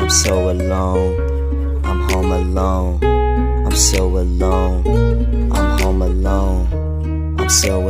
so alone, I'm home alone. I'm so alone, I'm home alone. I'm so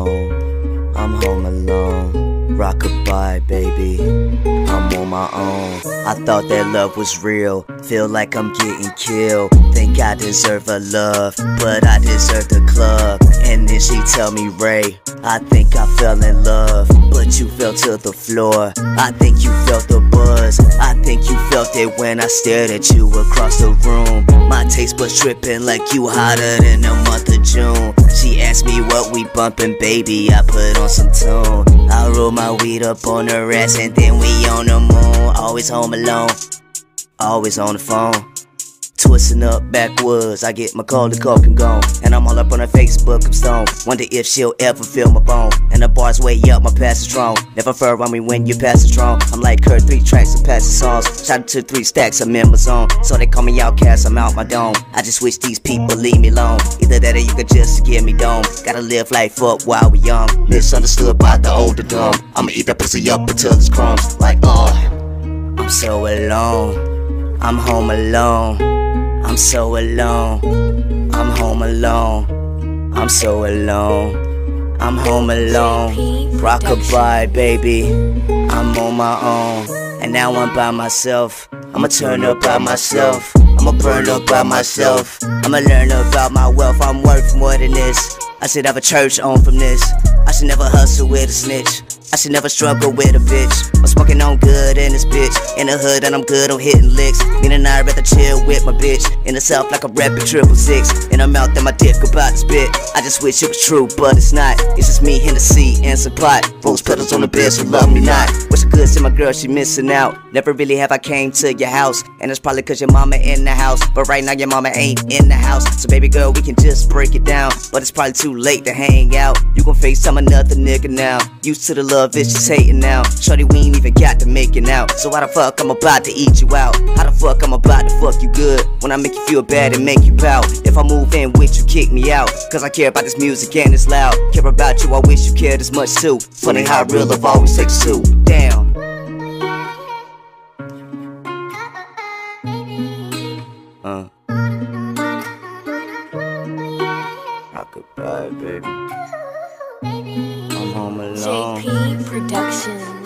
alone, I'm home alone. Rockabye, baby, I'm on my own. I thought that love was real, feel like I'm getting killed. Think I deserve a love, but I deserve the club. And then she tell me, Ray, I think I fell in love, but you fell to the floor. I think you felt the buzz, I think you felt it when I stared at you across the room. My taste buds tripping like you hotter than the month of June. She asked me what we bumpin', baby, I put on some tune. I roll my weed up on her ass and then we on the moon. Always home alone, always on the phone. Twisting up backwoods, I get my cold coke and gone. And I'm all up on her Facebook, I'm stoned. Wonder if she'll ever feel my bone. And the bars way up, my past is strong. Never fur on me when you pass it strong. I'm like Kurt, 3 tracks and passing songs. Shout out to 3 stacks, I'm in my zone. So they call me outcast, I'm out my dome. I just wish these people leave me alone. Either that or you could just give me dome. Gotta live life up while we young. Misunderstood by the older dumb. I'ma eat that pussy up until it's crumbs. Like, oh, I'm so alone, I'm home alone. I'm so alone, I'm home alone. I'm so alone, I'm home alone. Rockabye, baby, I'm on my own. And now I'm by myself, I'ma turn up by myself. I'ma burn up by myself, I'ma learn about my wealth. I'm worth more than this, I should have a church on from this. I should never hustle with a snitch, I should never struggle with a bitch. I'm smoking on good in this bitch. In the hood and I'm good on hitting licks. Me and I'd rather chill with my bitch. In the south like a rapping 666. In her mouth and my dick about to spit. I just wish it was true, but it's not. It's just me, Hennessy, and some pot. Rose petals on the bed, so love me not. Wish I could see my girl, she missing out. Never really have I came to your house. And it's probably cause your mama in the house. But right now your mama ain't in the house. So baby girl, we can just break it down. But it's probably too late to hang out. You gon' FaceTime another nigga now. Used to the love, it's just hating now. Shorty, we ain't even got to make it out. So how the fuck I'm about to eat you out? How the fuck I'm about to fuck you good? When I make you feel bad and make you pout. If I move in with you, kick me out. Cause I care about this music and it's loud. Care about you, I wish you cared as much too. Funny how real love always takes 2. Damn. Rockabye, baby, I'm home alone. JP Productions.